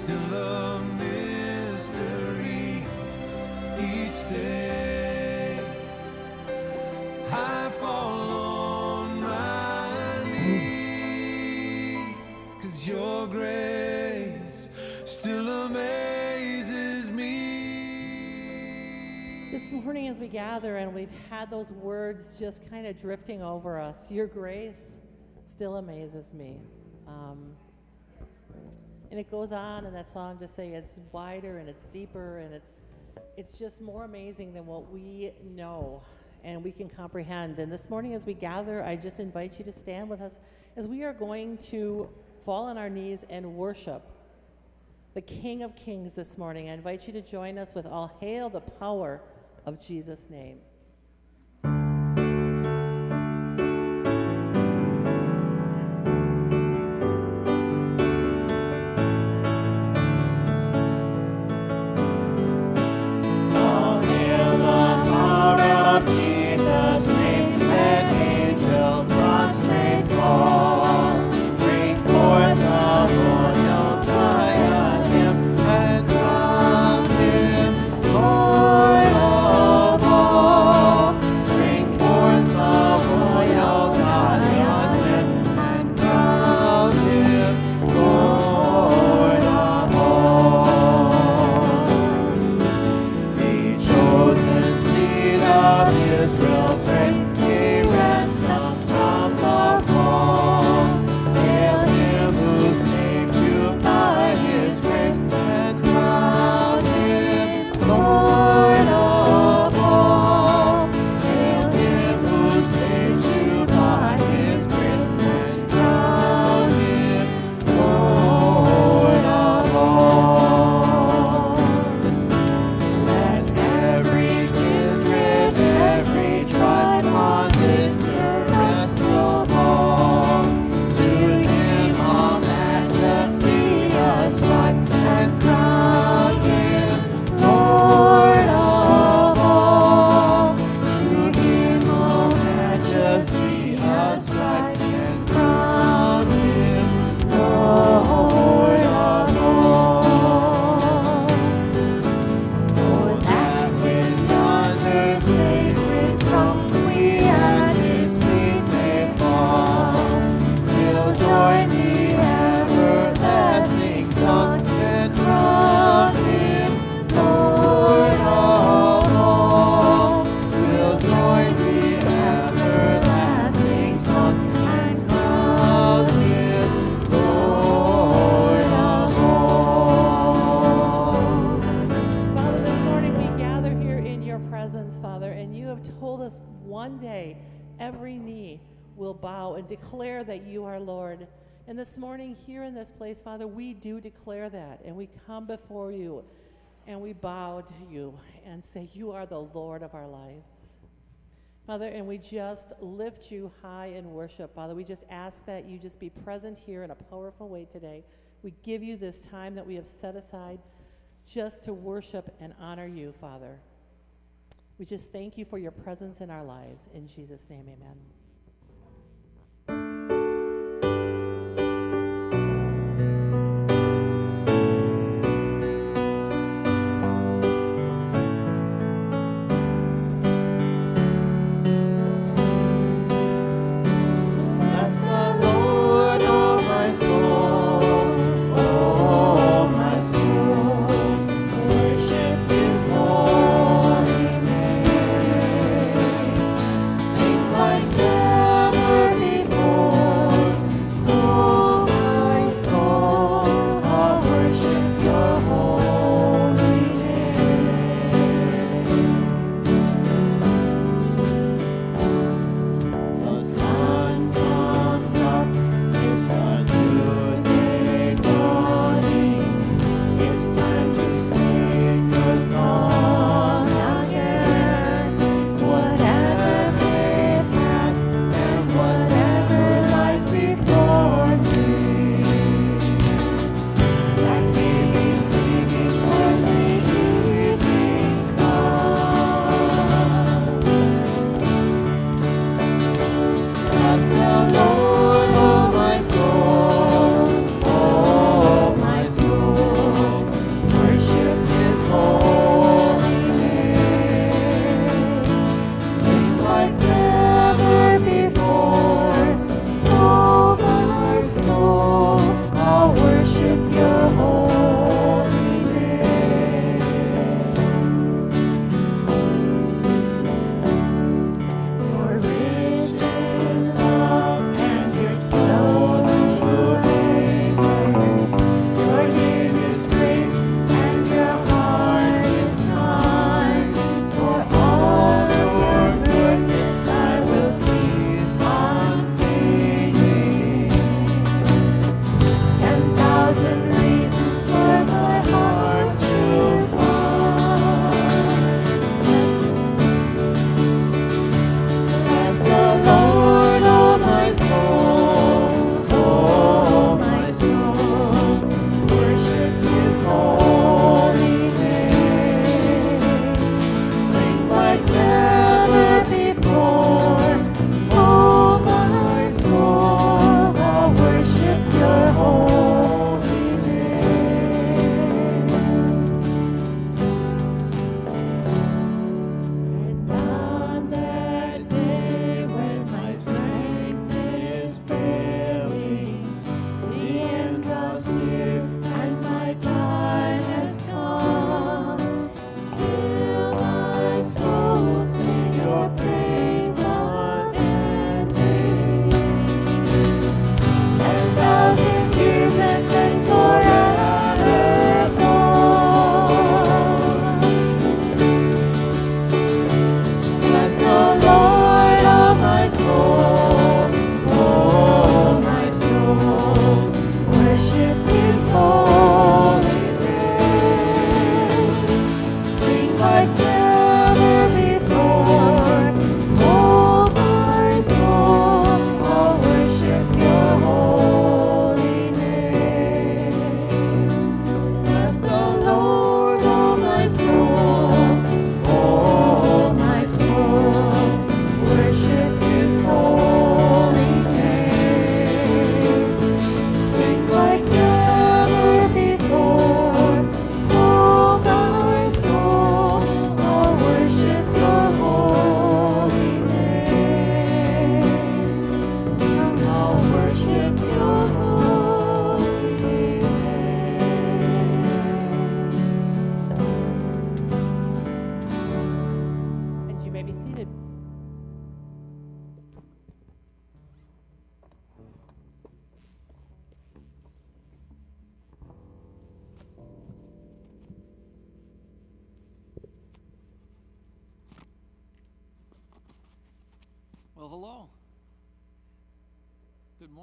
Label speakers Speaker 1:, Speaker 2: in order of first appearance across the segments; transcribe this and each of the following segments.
Speaker 1: still a mystery each day. I fall on my knees, 'cause your grace still amazes me.
Speaker 2: This morning as we gather and we've had those words just kind of drifting over us, your grace still amazes me. And it goes on in that song to say it's wider and it's deeper and it's just more amazing than what we know and we can comprehend. And this morning as we gather, I just invite you to stand with us as we are going to fall on our knees and worship the King of Kings this morning. I invite you to join us with All Hail the Power of Jesus' name. Declare that you are Lord. And this morning here in this place, Father, we do declare that, and we come before you and we bow to you and say you are the Lord of our lives, Father. And we just lift you high in worship, Father. We just ask that you just be present here in a powerful way today. We give you this time that we have set aside just to worship and honor you, Father. We just thank you for your presence in our lives. In Jesus' name, amen.
Speaker 3: Like that.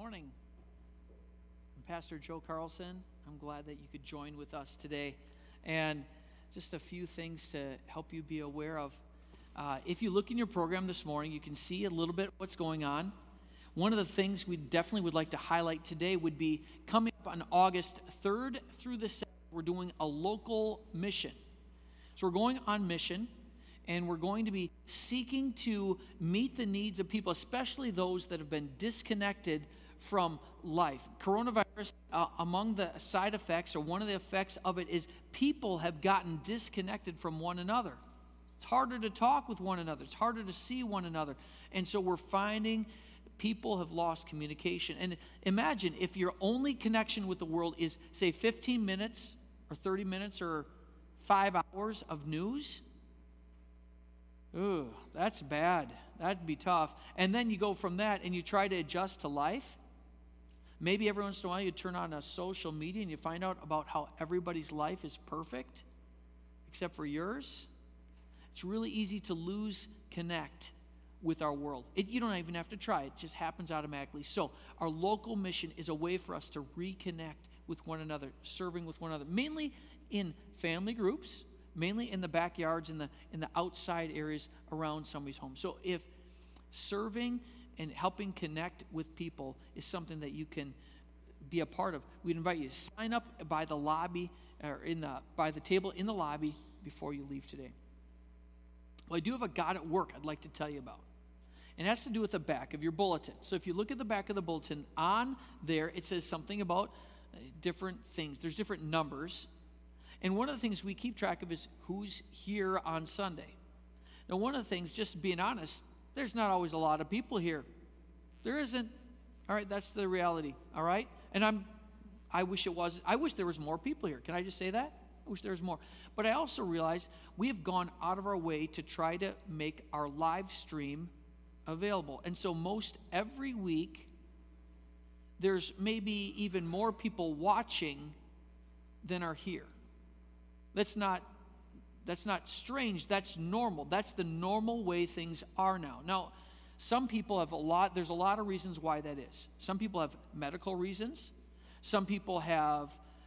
Speaker 3: morning. I'm Pastor Joe Carlson. I'm glad that you could join with us today. And just a few things to help you be aware of. If you look in your program this morning, you can see a little bit what's going on. One of the things we definitely would like to highlight today would be coming up on August 3rd through the 7th, we're doing a local mission. So we're going on mission, and we're going to be seeking to meet the needs of people, especially those that have been disconnected from life. Coronavirus, among the side effects, or one of the effects of it, is people have gotten disconnected from one another. It's harder to talk with one another. It's harder to see one another. And so we're finding people have lost communication. And imagine if your only connection with the world is, say, 15 minutes or 30 minutes or 5 hours of news. Ooh, that's bad. That'd be tough. And then you go from that and you try to adjust to life. Maybe every once in a while you turn on a social media and you find out about how everybody's life is perfect except for yours. It's really easy to lose connect with our world. You don't even have to try. It just happens automatically. So our local mission is a way for us to reconnect with one another, serving with one another, mainly in family groups, mainly in the backyards, in the outside areas around somebody's home. So if serving and helping connect with people is something that you can be a part of, we'd invite you to sign up by the lobby or by the table in the lobby before you leave today. Well, I do have a God at Work I'd like to tell you about. And it has to do with the back of your bulletin. So if you look at the back of the bulletin, on there it says something about different things. There's different numbers. And one of the things we keep track of is who's here on Sunday. Now, one of the things, just being honest, there's not always a lot of people here. There isn't. All right, that's the reality. All right? And I wish it was. I wish there was more people here. Can I just say that? I wish there was more. But I also realize we have gone out of our way to try to make our live stream available. And so most every week, there's maybe even more people watching than are here. That's not strange. That's normal. That's the normal way things are now. Now, some people have there's a lot of reasons why that is. Some people have medical reasons. Some people have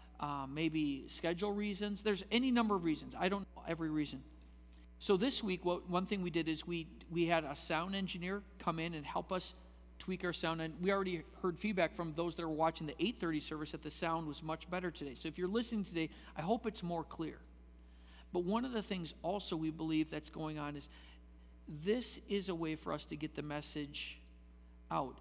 Speaker 3: maybe schedule reasons. There's any number of reasons. I don't know every reason. So this week, one thing we did is we had a sound engineer come in and help us tweak our sound. And we already heard feedback from those that were watching the 8:30 service that the sound was much better today. So if you're listening today, I hope it's more clear. But one of the things also we believe that's going on is this is a way for us to get the message out.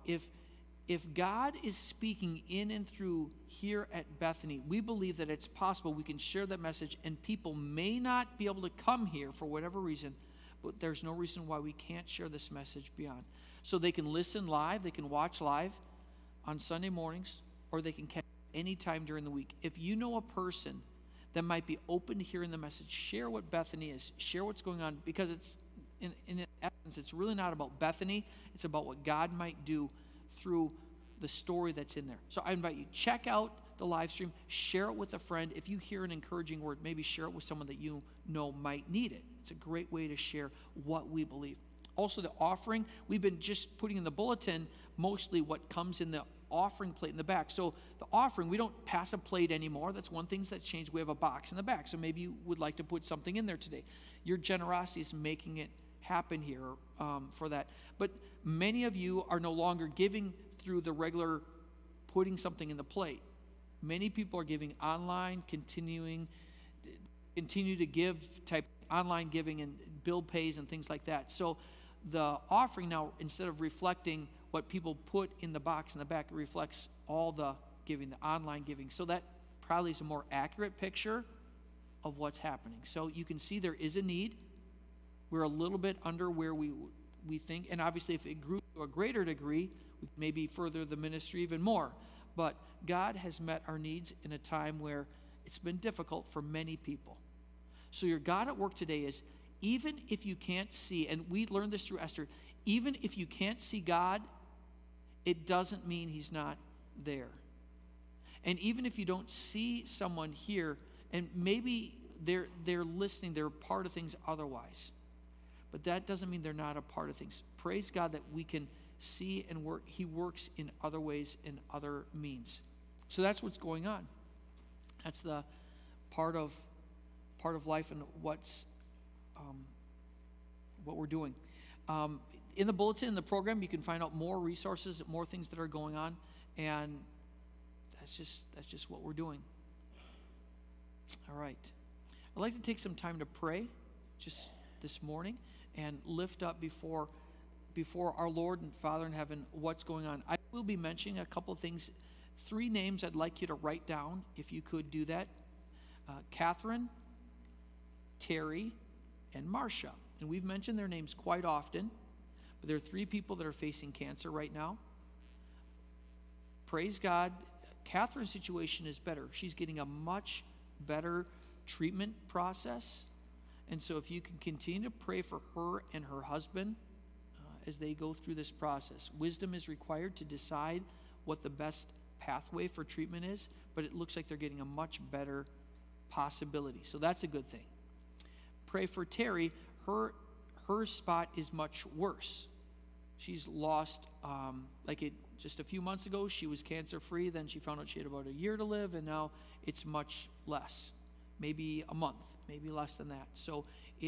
Speaker 3: If God is speaking in and through here at Bethany, we believe that it's possible we can share that message, and people may not be able to come here for whatever reason, but there's no reason why we can't share this message beyond. So they can listen live, they can watch live on Sunday mornings, or they can catch it any time during the week. If you know a person that might be open to hearing the message, share what Bethany is, share what's going on, because it's, in essence, it's really not about Bethany, it's about what God might do through the story that's in there. So I invite you, check out the live stream, share it with a friend. If you hear an encouraging word, maybe share it with someone that you know might need it. It's a great way to share what we believe. Also, the offering, we've been just putting in the bulletin mostly what comes in the offering plate in the back. So the offering, we don't pass a plate anymore. That's one thing that's changed. We have a box in the back. So maybe you would like to put something in there today. Your generosity is making it happen here for that. But many of you are no longer giving through the regular putting something in the plate. Many people are giving online, continue to give type online giving and bill pays and things like that. So the offering now, instead of reflecting what people put in the box in the back, it reflects all the giving, the online giving. So that probably is a more accurate picture of what's happening. So you can see there is a need. We're a little bit under where we think, and obviously if it grew to a greater degree, we could maybe further the ministry even more. But God has met our needs in a time where it's been difficult for many people. So your God at work today is, even if you can't see, and we learned this through Esther, even if you can't see God, it doesn't mean he's not there. And even if you don't see someone here, and maybe they're listening, they're part of things otherwise, but that doesn't mean they're not a part of things. Praise God that we can see and work. He works in other ways, in other means. So that's what's going on. That's the part of life and what we're doing. In the bulletin, in the program, you can find out more resources, more things that are going on, and that's just what we're doing. All right. I'd like to take some time to pray just this morning and lift up before our Lord and Father in heaven what's going on. I will be mentioning a couple of things. 3 names I'd like you to write down, if you could do that. Catherine, Terry, and Marcia. And we've mentioned their names quite often, but there are 3 people that are facing cancer right now. Praise God. Catherine's situation is better. She's getting a much better treatment process. And so if you can continue to pray for her and her husband as they go through this process. Wisdom is required to decide what the best pathway for treatment is, but it looks like they're getting a much better possibility. So that's a good thing. Pray for Terry. Her spot is much worse. She's lost, just a few months ago, she was cancer-free. Then she found out she had about a year to live, and now it's much less. Maybe a month, maybe less than that. So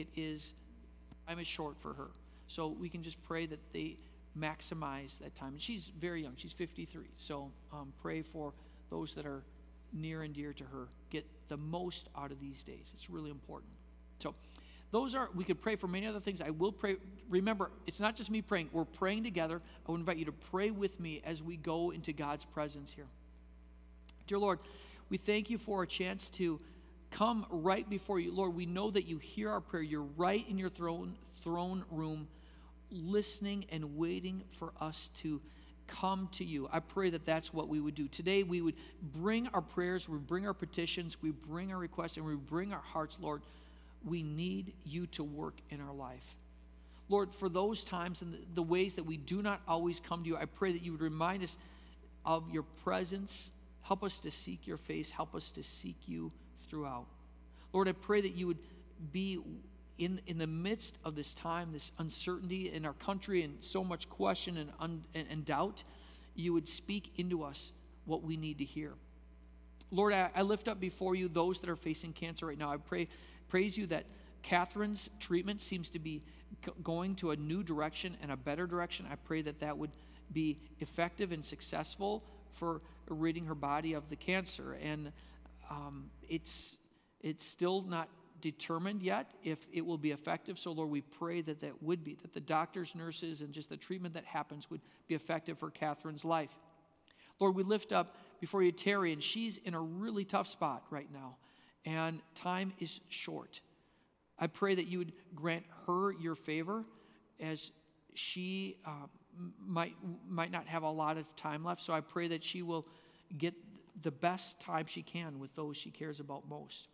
Speaker 3: time is short for her. So we can just pray that they maximize that time. And she's very young. She's 53. So pray for those that are near and dear to her. Get the most out of these days. It's really important. So we could pray for many other things. I will pray. Remember, it's not just me praying. We're praying together. I would invite you to pray with me as we go into God's presence here. Dear Lord, we thank you for a chance to come right before you. Lord, we know that you hear our prayer. You're right in your throne room, listening and waiting for us to come to you. I pray that that's what we would do. Today we would bring our prayers, we bring our petitions, we bring our requests, and we bring our hearts, Lord. We need you to work in our life. Lord, for those times and the ways that we do not always come to you, I pray that you would remind us of your presence. Help us to seek your face. Help us to seek you throughout. Lord, I pray that you would be in the midst of this time, this uncertainty in our country and so much question and doubt, you would speak into us what we need to hear. Lord, I lift up before you those that are facing cancer right now. I praise you that Catherine's treatment seems to be going to a new direction and a better direction. I pray that that would be effective and successful for ridding her body of the cancer. And it's still not determined yet if it will be effective. So, Lord, we pray that that would be, that the doctors, nurses, and just the treatment that happens would be effective for Catherine's life. Lord, we lift up before you Terry, and she's in a really tough spot right now, and time is short. I pray that you would grant her your favor as she might not have a lot of time left. So I pray that she will get the best time she can with those she cares about most.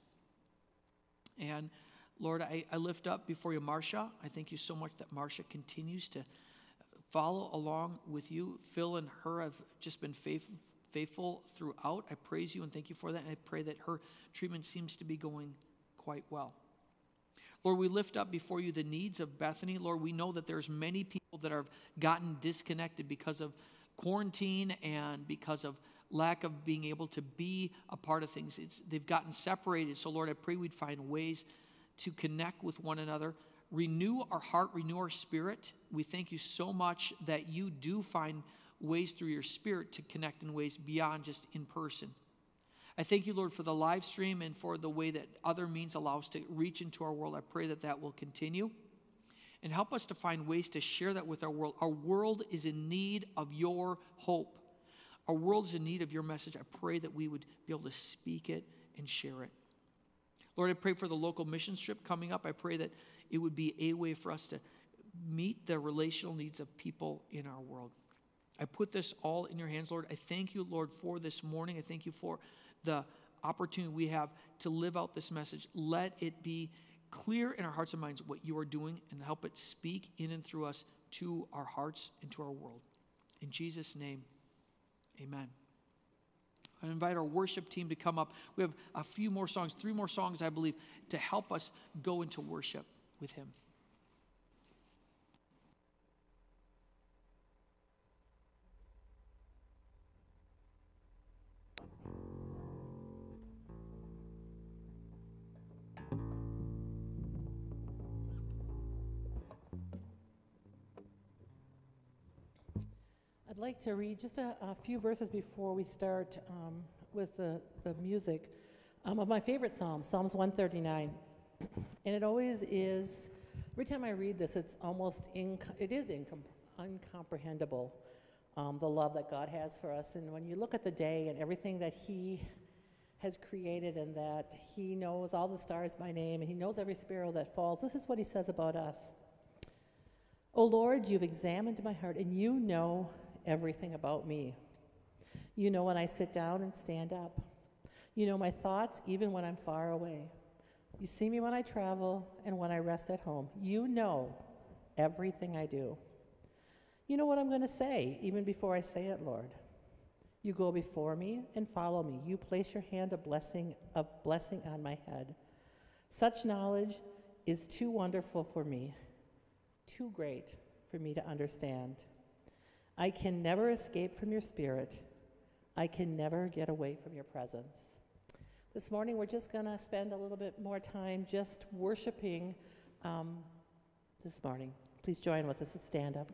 Speaker 3: And Lord, I lift up before you Marcia. I thank you so much that Marcia continues to follow along with you. Phil and her have just been faithful throughout. I praise you and thank you for that. And I pray that her treatment seems to be going quite well. Lord, we lift up before you the needs of Bethany. Lord, we know that there's many people that have gotten disconnected because of quarantine and because of lack of being able to be a part of things. They've gotten separated. So, Lord, I pray we'd find ways to connect with one another, renew our heart, renew our spirit. We thank you so much that you do find ways through your spirit to connect in ways beyond just in person. I thank you, Lord, for the live stream and for the way that other means allow us to reach into our world. I pray that that will continue. And help us to find ways to share that with our world. Our world is in need of your hope. Our world is in need of your message. I pray that we would be able to speak it and share it. Lord, I pray for the local mission trip coming up. I pray that it would be a way for us to meet the relational needs of people in our world. I put this all in your hands, Lord. I thank you, Lord, for this morning. I thank you for the opportunity we have to live out this message. Let it be clear in our hearts and minds what you are doing, and help it speak in and through us to our hearts and to our world. In Jesus' name, amen. I invite our worship team to come up. We have a few more songs, 3 more songs, I believe, to help us go into worship with him.
Speaker 2: I'd like to read just a few verses before we start with the music of my favorite psalm, Psalms 139. And it always is, every time I read this, it's almost, incomprehensible, the love that God has for us. And when you look at the day and everything that He has created and that He knows all the stars by name and He knows every sparrow that falls, this is what He says about us. O Lord, you've examined my heart and you know everything about me. You know when I sit down and stand up. You know my thoughts even when I'm far away. You see me when I travel and when I rest at home. You know everything I do. You know what I'm going to say even before I say it, Lord. You go before me and follow me. You place your hand of blessing on my head. Such knowledge is too wonderful for me, too great for me to understand. I can never escape from your spirit. I can never get away from your presence. This morning, we're just going to spend a little bit more time just worshiping this morning. Please join with us and stand up.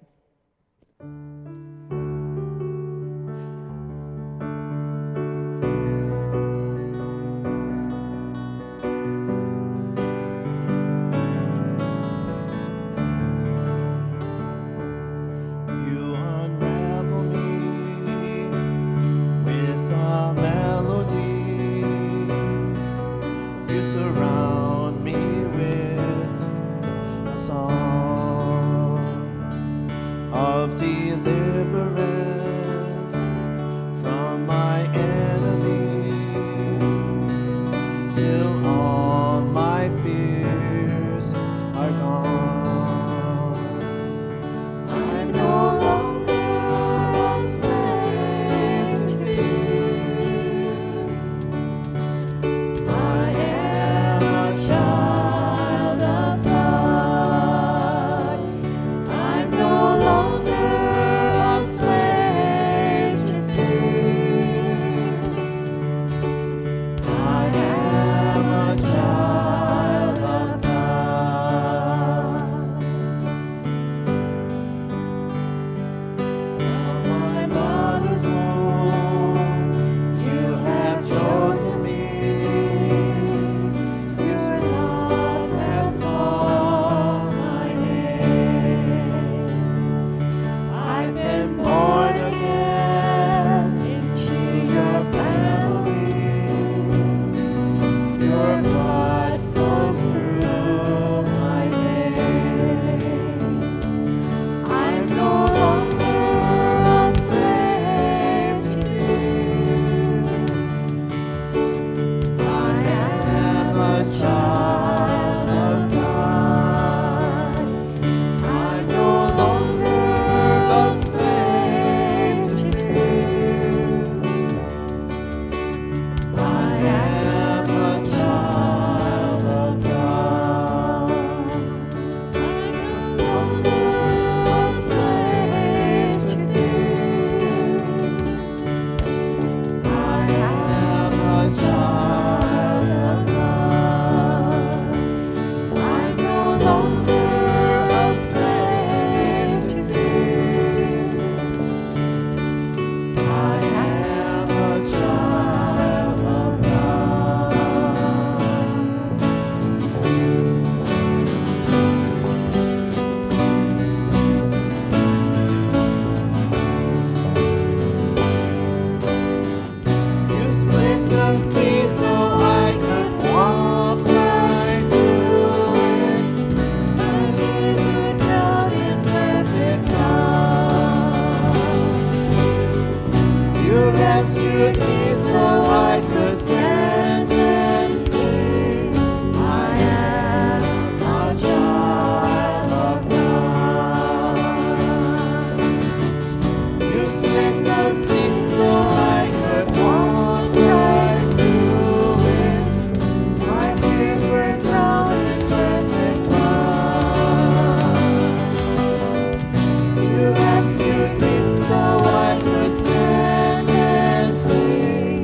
Speaker 4: You rescued me so I could stand and see.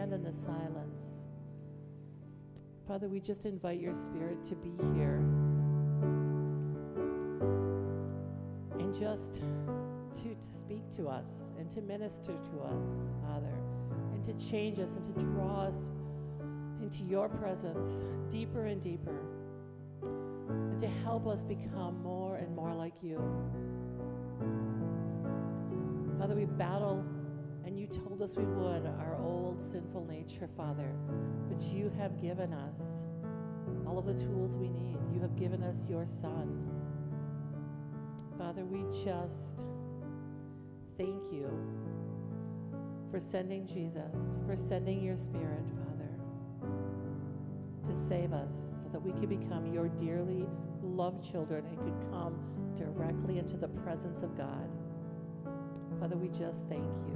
Speaker 2: stand in the silence. Father, we just invite your Spirit to be here and just to speak to us and to minister to us, Father, and to change us and to draw us into your presence deeper and deeper, and to help us become more and more like you. Father, we battle, and you told us we would, our old sinful nature, Father, but you have given us all of the tools we need. You have given us your Son. Father, we just thank you for sending Jesus, for sending your Spirit, Father, to save us so that we could become your dearly loved children and could come directly into the presence of God. Father, we just thank you.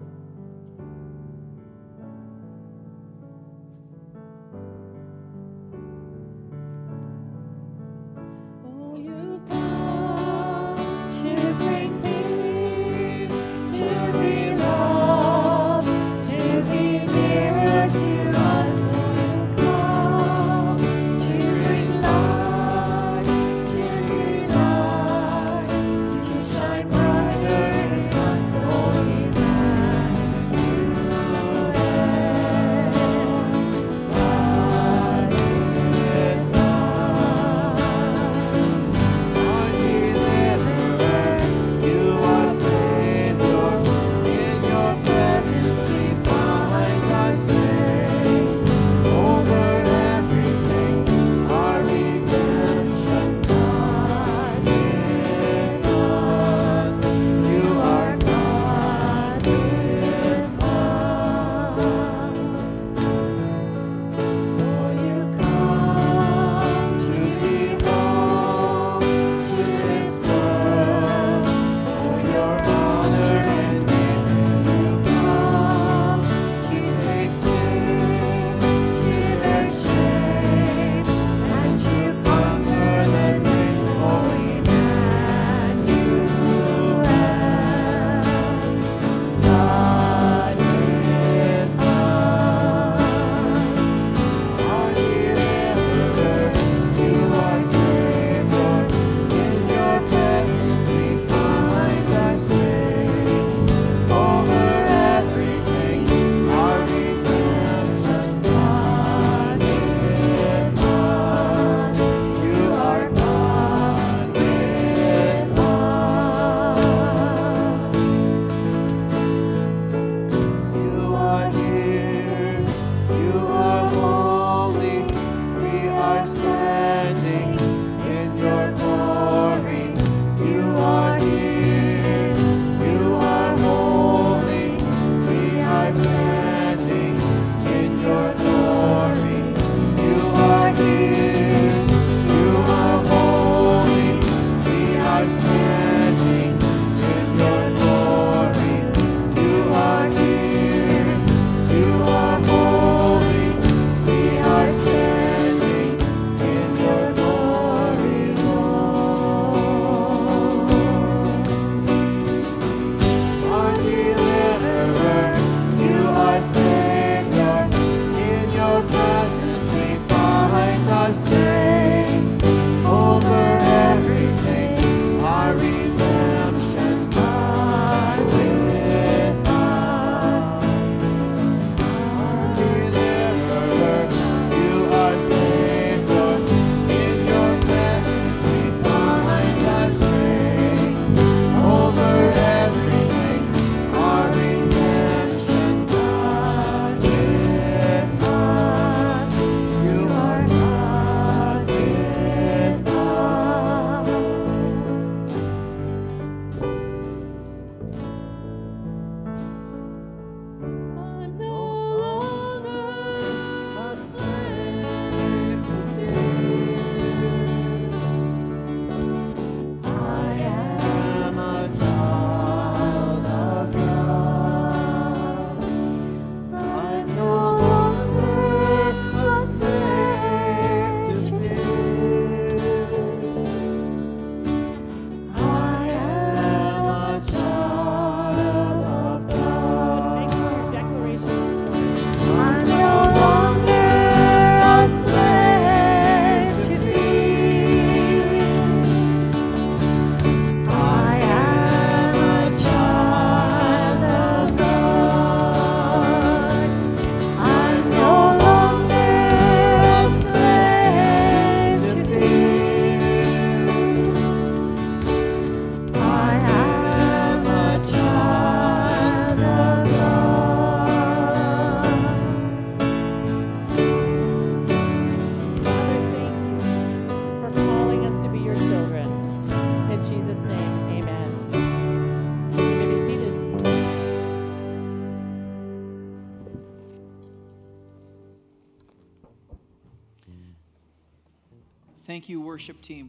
Speaker 2: Oh, you've come to bring peace, to bring love, to be nearer to us. You've come to bring light, to unite, to shine brighter in us, Holy Emmanuel.
Speaker 3: Thank you, worship team.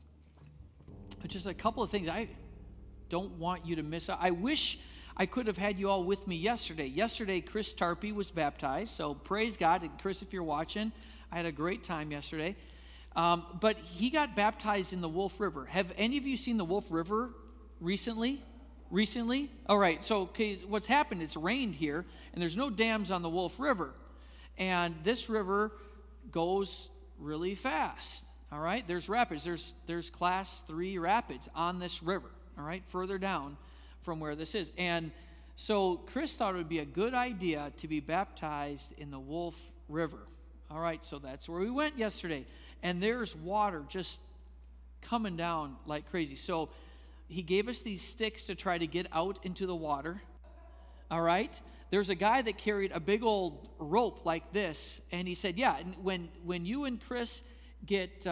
Speaker 3: Just a couple of things I don't want you to miss. I wish I could have had you all with me yesterday. Yesterday, Chris Tarpey was baptized, so praise God. And Chris, if you're watching, I had a great time yesterday. But he got baptized in the Wolf River. Have any of you seen the Wolf River recently? Recently? All right, so okay, what's happened, it's rained here, and there's no dams on the Wolf River. And this river goes really fast, all right? There's rapids. There's class 3 rapids on this river, all right, further down from where this is. And so Chris thought it would be a good idea to be baptized in the Wolf River. All right, so that's where we went yesterday. And there's water just coming down like crazy. So he gave us these sticks to try to get out into the water. All right? There's a guy that carried a big old rope like this, and he said, yeah, and when you and Chris get,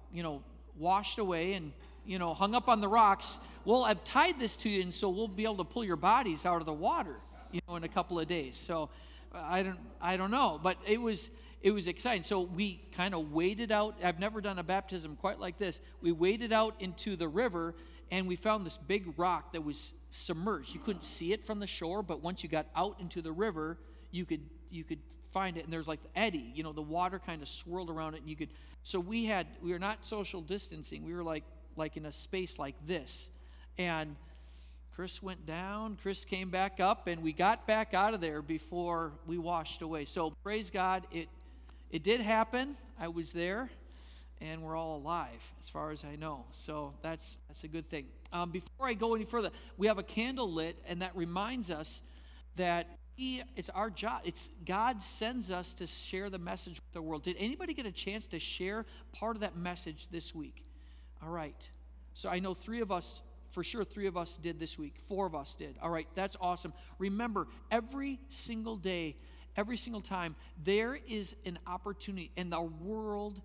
Speaker 3: washed away and, hung up on the rocks, well, I've tied this to you, and so we'll be able to pull your bodies out of the water, in a couple of days. So I don't know, but it was exciting. So we kind of waded out. I've never done a baptism quite like this. We waded out into the river, and we found this big rock that was submerged. You couldn't see it from the shore, but once you got out into the river, you could find it. And there's like the eddy, the water kind of swirled around it, and you could. So we were not social distancing. We were like in a space like this, and Chris went down. Chris came back up, and we got back out of there before we washed away. So praise God, it did happen. I was there, and we're all alive as far as I know. So that's a good thing. Before I go any further, we have a candle lit, and that reminds us that it's our job. God sends us to share the message with the world. Did anybody get a chance to share part of that message this week? All right. So I know 3 of us, for sure 3 of us did this week. 4 of us did. All right, that's awesome. Remember, every single day, every single time, there is an opportunity, and the world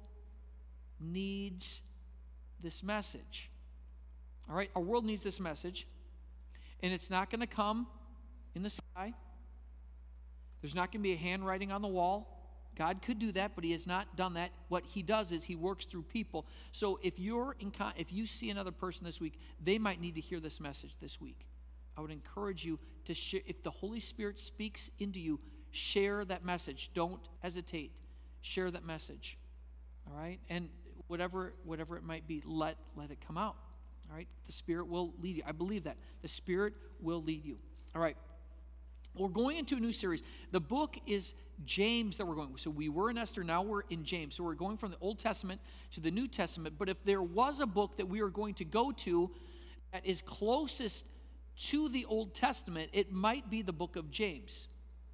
Speaker 3: needs this message. All right, our world needs this message, and it's not going to come in the sky. There's not going to be a handwriting on the wall. God could do that, but he has not done that. What he does is he works through people. So if you see another person this week, they might need to hear this message this week. I would encourage you to share. If the Holy Spirit speaks into you, share that message. Don't hesitate. Share that message. All right? And whatever it might be, let it come out. All right? The Spirit will lead you. I believe that. The Spirit will lead you. All right. We're going into a new series. The book is James that we're going. So we were in Esther, now we're in James. So we're going from the Old Testament to the New Testament. But if there was a book that we are going to go to that is closest to the Old Testament, it might be the book of James.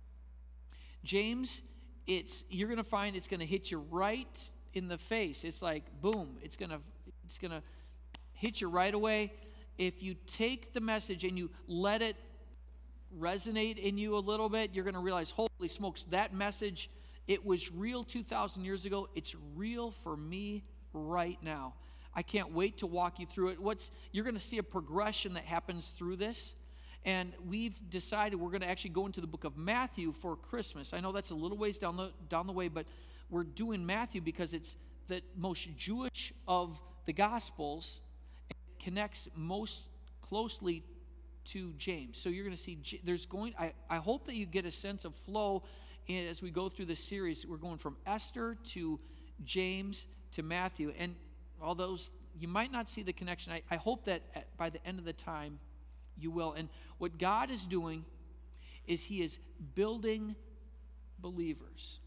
Speaker 3: James, you're going to find it's going to hit you right in the face. It's like, boom, it's going to hit you right away. If you take the message and you let it resonate in you a little bit, you're going to realize, holy smokes, that message, it was real 2,000 years ago. It's real for me right now. I can't wait to walk you through it. You're going to see a progression that happens through this. And we've decided we're going to actually go into the book of Matthew for Christmas. I know that's a little ways down the way, but we're doing Matthew because it's the most Jewish of the Gospels. It connects most closely to James. So you're going to see I hope that you get a sense of flow as we go through this series. We're going from Esther to James to Matthew, and all those, you might not see the connection. I hope that by the end of the time you will. And what God is doing is he is building believers.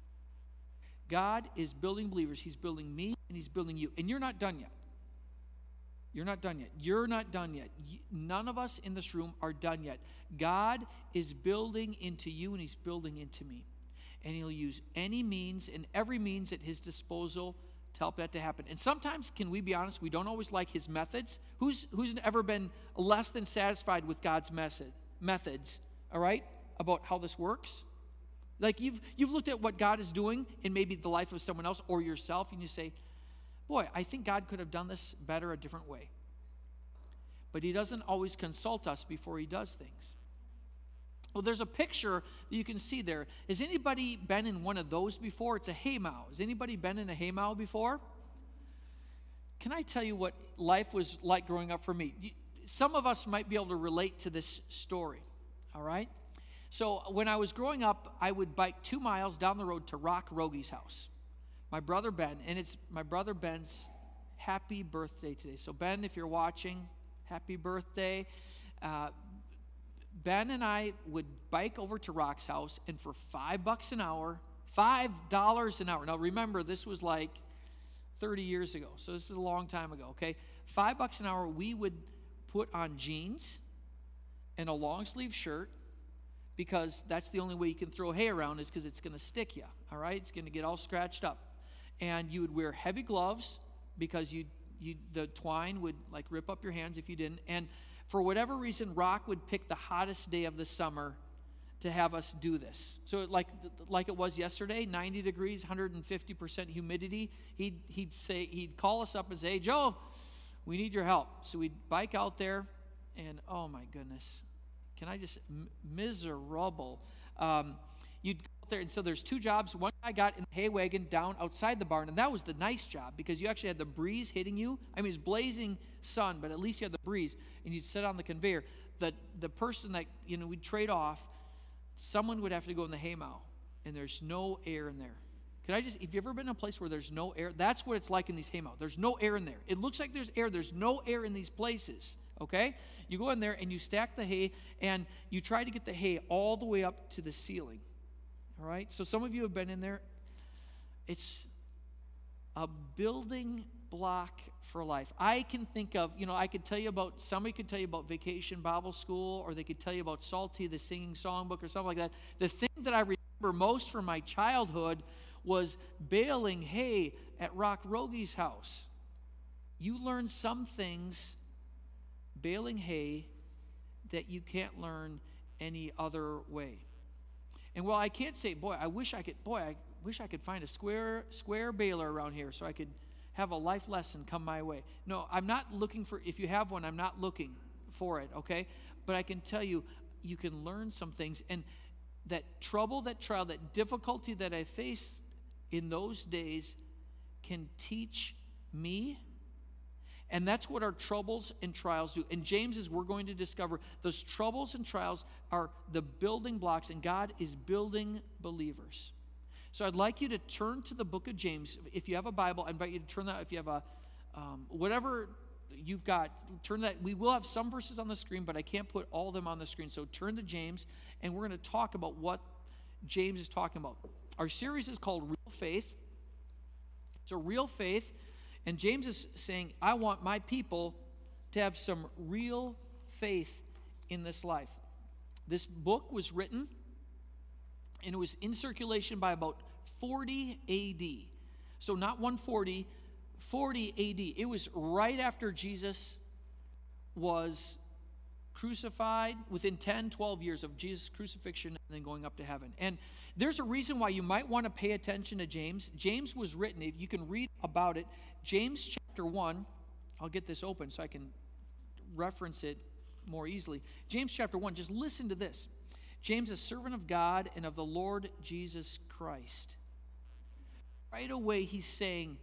Speaker 3: God is building believers. He's building me and he's building you, and you're not done yet. You're not done yet. You're not done yet. None of us in this room are done yet. God is building into you, and he's building into me. And he'll use any means and every means at his disposal to help that to happen. And sometimes, can we be honest, we don't always like his methods. Who's ever been less than satisfied with God's methods, all right, about how this works? Like you've looked at what God is doing in maybe the life of someone else or yourself, and you say, boy, I think God could have done this better a different way. But he doesn't always consult us before he does things. Well, there's a picture that you can see there. Has anybody been in one of those before? It's a haymow. Has anybody been in a haymow before? can I tell you what life was like growing up for me? Some of us might be able to relate to this story, all right? So when I was growing up, I would bike 2 miles down the road to Rock Rogi's house. My brother Ben, and it's my brother Ben's happy birthday today. So Ben, if you're watching, happy birthday. Ben and I would bike over to Rock's house, and for $5 an hour, $5 an hour. Now remember, this was like 30 years ago, so this is a long time ago, okay? $5 an hour, we would put on jeans and a long sleeve shirt, because that's the only way you can throw hay around, is because it's going to stick you, all right? It's going to get all scratched up. And you would wear heavy gloves, because the twine would like rip up your hands if you didn't. And for whatever reason, Rock would pick the hottest day of the summer to have us do this. So like it was yesterday, 90 degrees, 150% humidity. He'd call us up and say, "Hey, Joe, we need your help." So we'd bike out there, and oh my goodness, can I just miserable. You'd go out there, and so there's 2 jobs. One I got in the hay wagon down outside the barn, and that was the nice job, because you actually had the breeze hitting you. I mean, it was blazing sun, but at least you had the breeze, and you'd sit on the conveyor. The person that, we'd trade off, someone would have to go in the hay mow, and there's no air in there. If you ever been in a place where there's no air, that's what it's like in these hay mow. There's no air in there. It looks like there's air. There's no air in these places, okay? You go in there, and you stack the hay, and you try to get the hay all the way up to the ceiling. All right, so some of you have been in there. It's a building block for life. I can think of, somebody could tell you about Vacation Bible School, or they could tell you about Salty, the singing songbook, or something like that. The thing that I remember most from my childhood was baling hay at Rock Rogi's house. You learn some things baling hay that you can't learn any other way. And while I can't say, I wish I could find a square baler around here so I could have a life lesson come my way. No, I'm not looking for, if you have one, I'm not looking for it, okay? But I can tell you, you can learn some things. And that trouble, that trial, that difficulty that I faced in those days can teach me. And that's what our troubles and trials do. And James, as we're going to discover, those troubles and trials are the building blocks, and God is building believers. So I'd like you to turn to the book of James. If you have a Bible, I invite you to turn that. If you have a, whatever you've got, turn that. We will have some verses on the screen, but I can't put all of them on the screen. So turn to James, and we're going to talk about what James is talking about. Our series is called Real Faith. So real faith. And James is saying, I want my people to have some real faith in this life. This book was written, and it was in circulation by about 40 A.D. So not 140, 40 A.D. It was right after Jesus was crucified, within 10, 12 years of Jesus' crucifixion and then going up to heaven. And there's a reason why you might want to pay attention to James. James was written, if you can read about it, James chapter 1, I'll get this open so I can reference it more easily. James chapter 1, just listen to this. James, a servant of God and of the Lord Jesus Christ. Right away he's saying,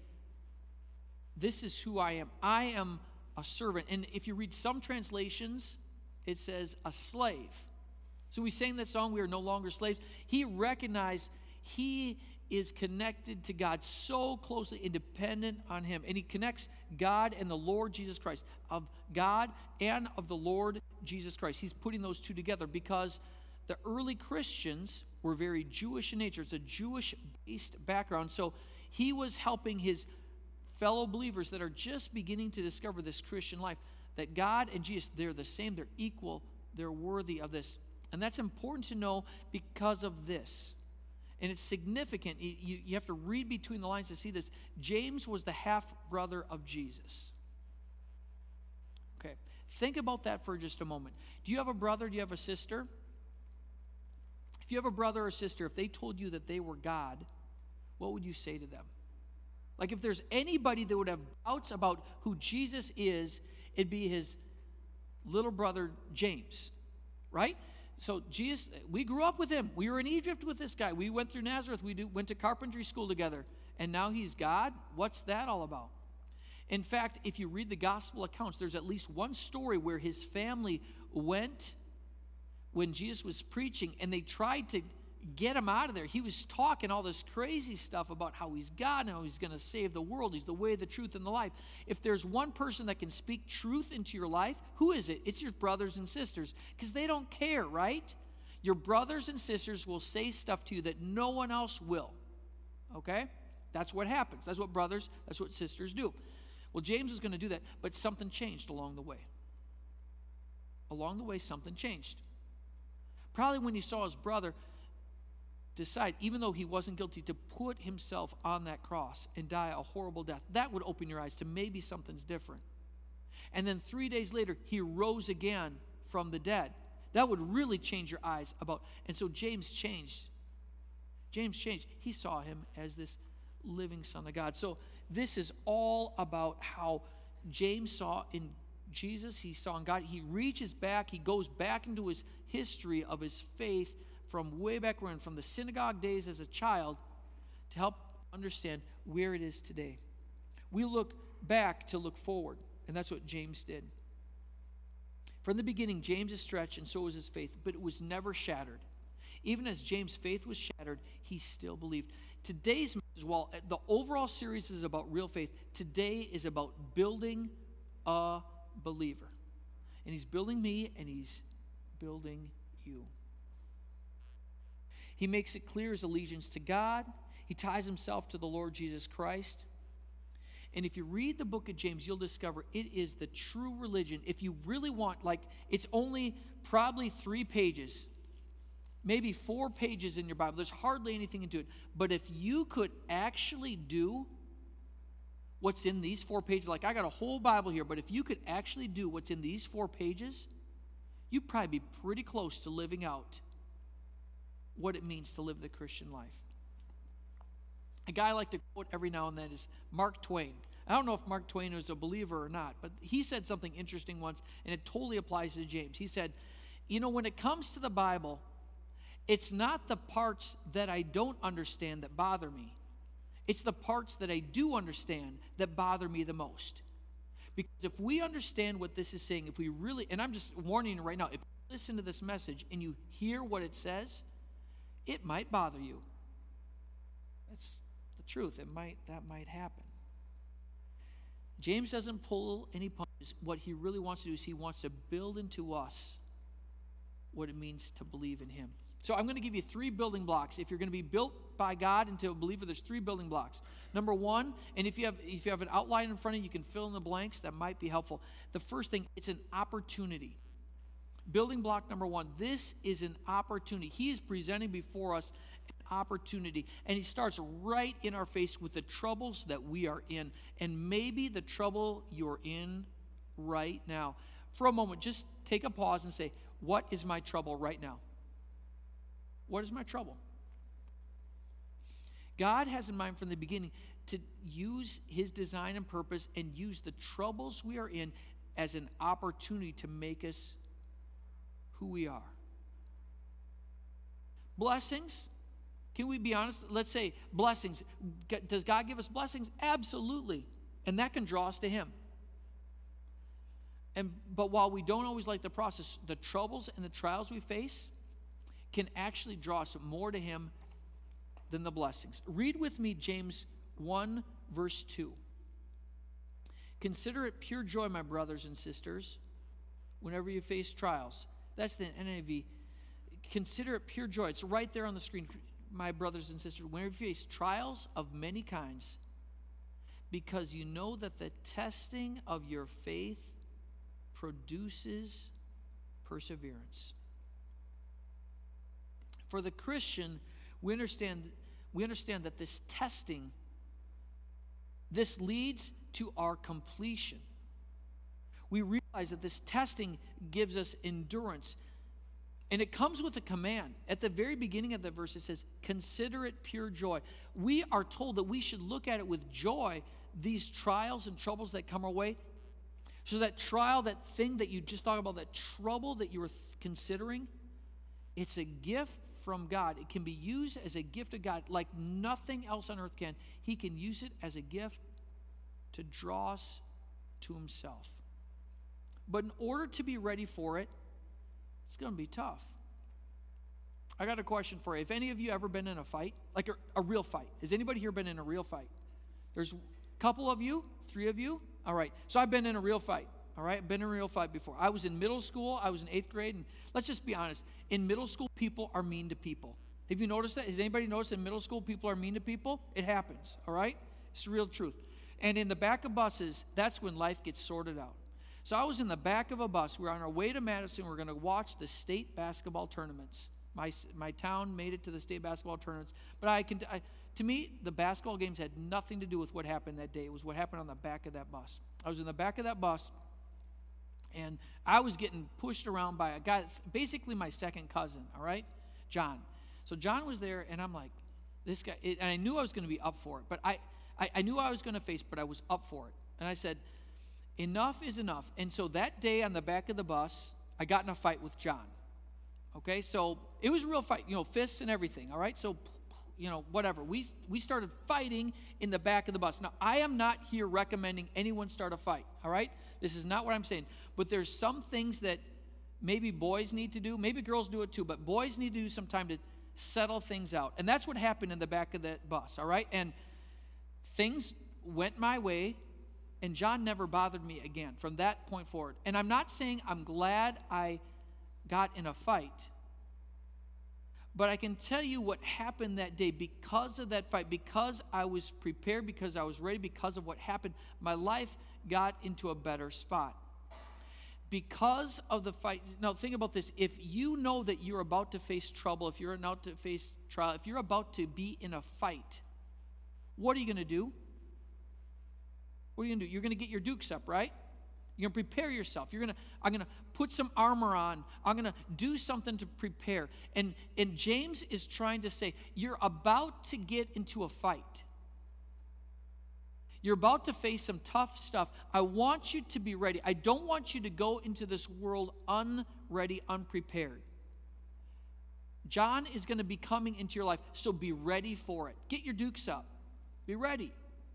Speaker 3: this is who I am. I am a servant. And if you read some translations, it says a slave. So we sang that song, We Are No Longer Slaves. He recognized he is connected to God so closely and dependent on him. And he connects God and the Lord Jesus Christ, of God and of the Lord Jesus Christ. He's putting those two together because the early Christians were very Jewish in nature. It's a Jewish-based background. So he was helping his fellow believers that are just beginning to discover this Christian life, that God and Jesus, they're the same, they're equal, they're worthy of this. And that's important to know because of this. And it's significant. You have to read between the lines to see this. James was the half-brother of Jesus. Okay, think about that for just a moment. Do you have a brother? Do you have a sister? If you have a brother or sister, if they told you that they were God, what would you say to them? Like if there's anybody that would have doubts about who Jesus is, it'd be his little brother James, right? So Jesus, we grew up with him. We were in Egypt with this guy. We went through Nazareth. We went to carpentry school together. And now he's God? What's that all about? In fact, if you read the gospel accounts, there's at least one story where his family went when Jesus was preaching, and they tried to get him out of there. He was talking all this crazy stuff about how he's God and how he's going to save the world. He's the way, the truth, and the life. If there's one person that can speak truth into your life, who is it? It's your brothers and sisters, because they don't care, right? Your brothers and sisters will say stuff to you that no one else will, okay? That's what happens. That's what brothers, that's what sisters do. Well, James is going to do that, but something changed along the way. Along the way, something changed. Probably when he saw his brother decide, even though he wasn't guilty, to put himself on that cross and die a horrible death. That would open your eyes to maybe something's different. And then 3 days later, he rose again from the dead. That would really change your eyes about. And so James changed. James changed. He saw him as this living Son of God. So this is all about how James saw in Jesus, he saw in God. He reaches back, he goes back into his history of his faith from way back when, from the synagogue days as a child, to help understand where it is today. We look back to look forward, and that's what James did. From the beginning, James is stretched, and so was his faith, but it was never shattered. Even as James' faith was shattered, he still believed. Today's message, while the overall series is about real faith, today is about building a believer. And he's building me, and he's building you. He makes it clear his allegiance to God. He ties himself to the Lord Jesus Christ. And if you read the book of James, you'll discover it is the true religion. If you really want, it's only probably 3 pages, maybe 4 pages in your Bible. There's hardly anything into it. But if you could actually do what's in these 4 pages, I got a whole Bible here, but if you could actually do what's in these 4 pages, you'd probably be pretty close to living out what it means to live the Christian life. A guy I like to quote every now and then is Mark Twain. I don't know if Mark Twain was a believer or not, but he said something interesting once, and it totally applies to James. He said, when it comes to the Bible, it's not the parts that I don't understand that bother me. It's the parts that I do understand that bother me the most. Because if we understand what this is saying, if we really, and I'm just warning you right now, if you listen to this message and you hear what it says, it might bother you. That's the truth. That might happen. James doesn't pull any punches. What he really wants to do is he wants to build into us what it means to believe in him. So I'm going to give you 3 building blocks. If you're going to be built by God into a believer, there's 3 building blocks. Number 1, and if you have an outline in front of you, you can fill in the blanks. That might be helpful. The first thing, it's an opportunity. Building block number 1, this is an opportunity. He is presenting before us an opportunity, and he starts right in our face with the troubles that we are in, and maybe the trouble you're in right now. For a moment, just take a pause and say, what is my trouble right now? What is my trouble? God has in mind from the beginning to use his design and purpose and use the troubles we are in as an opportunity to make us who we are. Blessings, can we be honest? Let's say blessings. Does God give us blessings? Absolutely. And that can draw us to him. But while we don't always like the process, the troubles and the trials we face can actually draw us more to him than the blessings. Read with me James 1, verse 2. Consider it pure joy, my brothers and sisters, whenever you face trials. That's the NIV. Consider it pure joy. It's right there on the screen, my brothers and sisters. Whenever you face trials of many kinds, because you know that the testing of your faith produces perseverance. For the Christian, we understand that this testing, this leads to our completion. We realize that this testing gives us endurance. And it comes with a command. At the very beginning of the verse, it says, consider it pure joy. We are told that we should look at it with joy, these trials and troubles that come our way. So that trial, that thing that you just talked about, that trouble that you were considering, it's a gift from God. It can be used as a gift of God like nothing else on earth can. He can use it as a gift to draw us to himself. But in order to be ready for it, it's going to be tough. I got a question for you. If any of you ever been in a fight, like a real fight, has anybody here been in a real fight? There's a couple of you, 3 of you. All right. So I've been in a real fight. All right. I've been in a real fight before. I was in middle school. I was in 8th grade. And let's just be honest. In middle school, people are mean to people. Have you noticed that? Has anybody noticed in middle school people are mean to people? It happens. All right. It's the real truth. And in the back of buses, that's when life gets sorted out. So I was in the back of a bus. We were on our way to Madison. We're going to watch the state basketball tournaments. My town made it to the state basketball tournaments. But to me, the basketball games had nothing to do with what happened that day. It was what happened on the back of that bus. I was in the back of that bus, and I was getting pushed around by a guy that's basically my second cousin, all right? John. So John was there, and I'm like, this guy, and I knew I was going to be up for it. But I knew I was going to face, but I was up for it. And I said, enough is enough. And so that day on the back of the bus, I got in a fight with John. Okay, so it was a real fight, fists and everything, all right? So, whatever. We started fighting in the back of the bus. Now, I am not here recommending anyone start a fight, all right? This is not what I'm saying. But there's some things that maybe boys need to do. Maybe girls do it too, but boys need to do some time to settle things out. And that's what happened in the back of that bus, all right? And things went my way, and John never bothered me again from that point forward. And I'm not saying I'm glad I got in a fight, but I can tell you what happened that day because of that fight, because I was prepared, because I was ready, because of what happened. My life got into a better spot because of the fight. Now think about this. If you know that you're about to face trouble, if you're about to face trial, if you're about to be in a fight, what are you going to do? What are you going to do? You're going to get your dukes up, right? You're going to prepare yourself. I'm going to put some armor on. I'm going to do something to prepare. And James is trying to say, you're about to get into a fight. You're about to face some tough stuff. I want you to be ready. I don't want you to go into this world unready, unprepared. John is going to be coming into your life, so be ready for it. Get your dukes up. Be ready.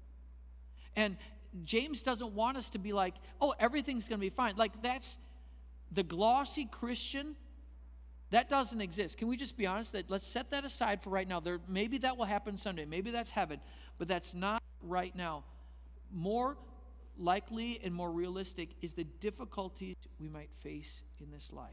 Speaker 3: And James doesn't want us to be like, oh, everything's going to be fine. Like, that's the glossy Christian. That doesn't exist. Can we just be honest? Let's set that aside for right now. Maybe that will happen someday. Maybe that's heaven. But that's not right now. More likely and more realistic is the difficulties we might face in this life.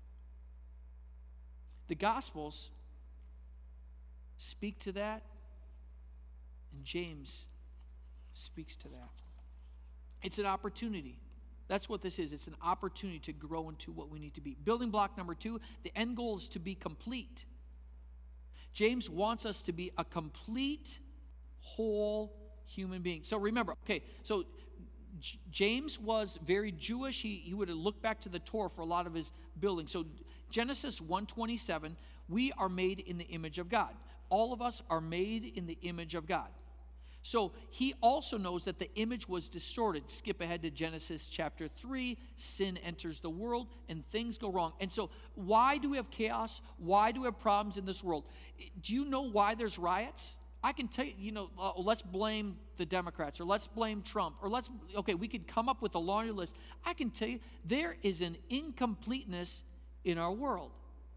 Speaker 3: The Gospels speak to that, and James speaks to that. It's an opportunity. That's what this is. It's an opportunity to grow into what we need to be. Building block number 2, the end goal is to be complete. James wants us to be a complete, whole human being. So remember, so James was very Jewish. He would have looked back to the Torah for a lot of his building. So Genesis 1:27, we are made in the image of God. All of us are made in the image of God. So he also knows that the image was distorted. Skip ahead to Genesis chapter 3. Sin enters the world and things go wrong. And so why do we have chaos? Why do we have problems in this world? Do you know why there's riots? I can tell you, let's blame the Democrats or let's blame Trump or we could come up with a laundry list. I can tell you there is an incompleteness in our world.